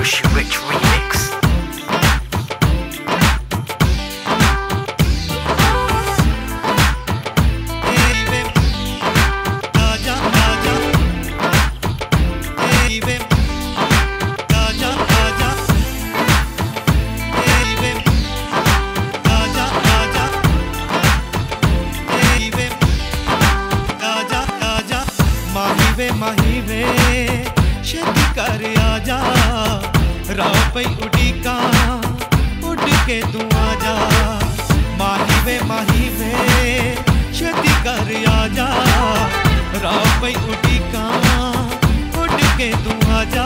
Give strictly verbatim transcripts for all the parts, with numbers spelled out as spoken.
Push Rich remix. माही वे छेती कर आजा, राह पे उड़ीका उड़ के तू आजा। माही वे माही वे छेती कर आजा, राह पे उड़ीका उड़ के तू आजा।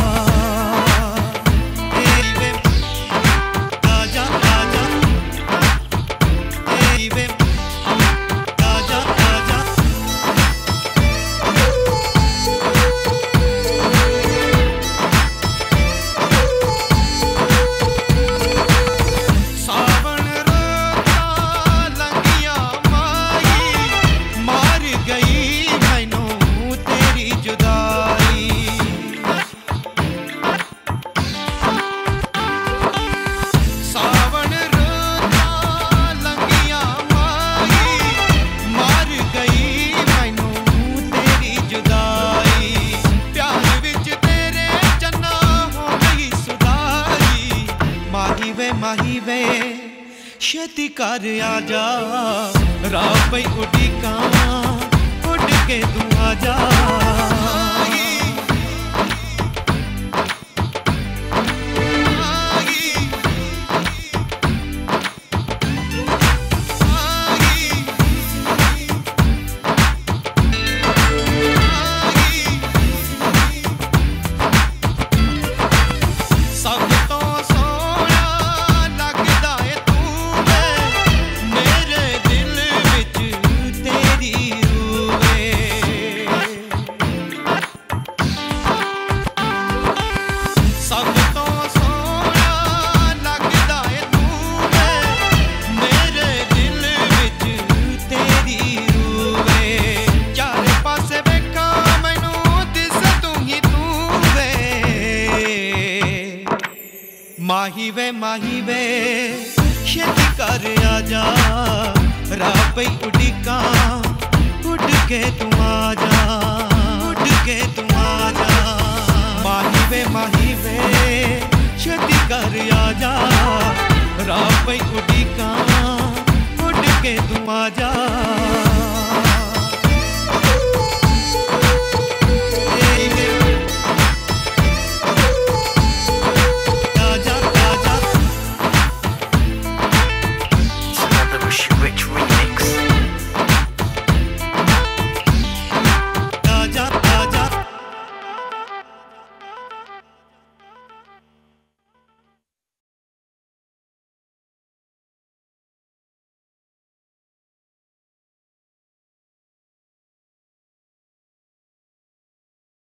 माही वे छेती कर आजा, राह पे उड़ीका उड़ के तू आजा। माही वे माही वे छेती कर आजा, राह पे उड़ीका उड़ के तू आजा, उड़ के तू आजा। माही वे माही वे छेती कर आजा, राह पे उड़ीका उड़ के तू आजा।